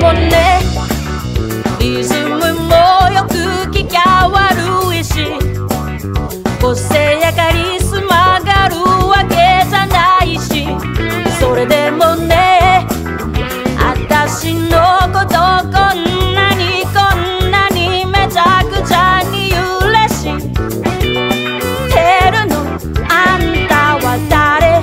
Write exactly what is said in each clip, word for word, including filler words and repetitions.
もね、リズムもよく聞きゃ悪いし、個性やカリスマがあるわけじゃないし、それでもね、あたしのことこんなにこんなにめちゃくちゃに嬉しいてるの。あんたは誰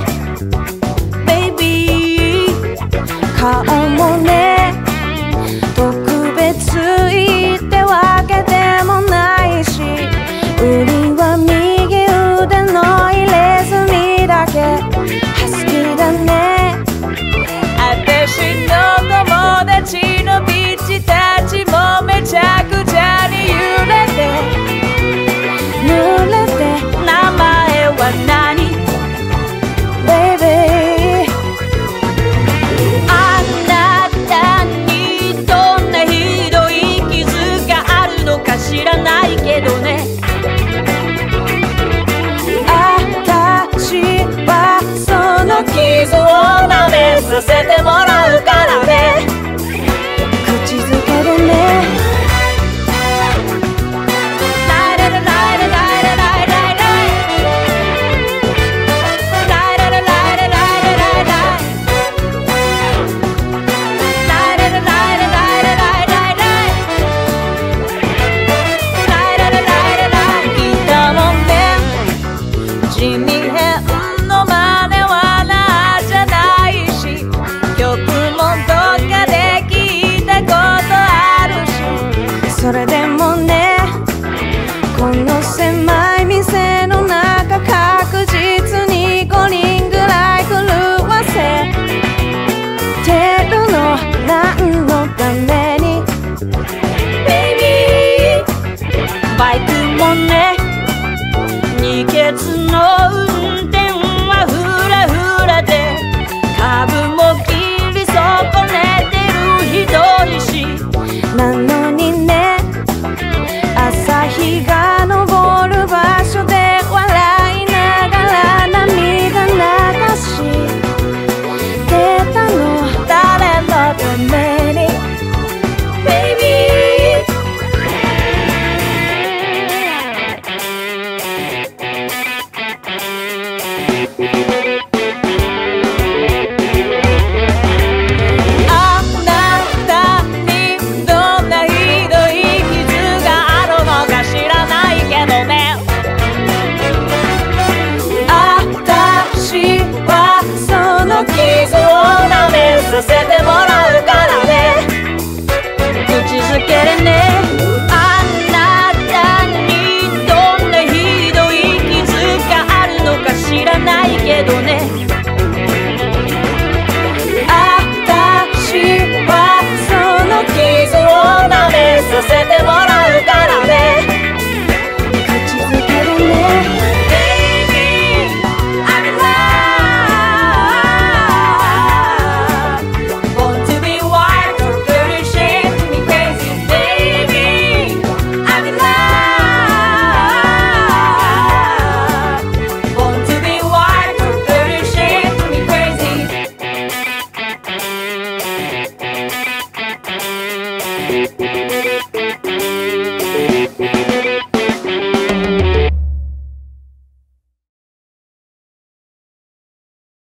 Baby、 顔もね特別いいってわけでもないし、売りは右腕の入れ墨だけ好きだね。あたしの友達のビーチたちもめちゃくちゃに揺れて濡れて、名前は何 Baby、 あなたにどんなひどい傷があるのか知らないけどね、あたしはその傷を舐めさせてもらうから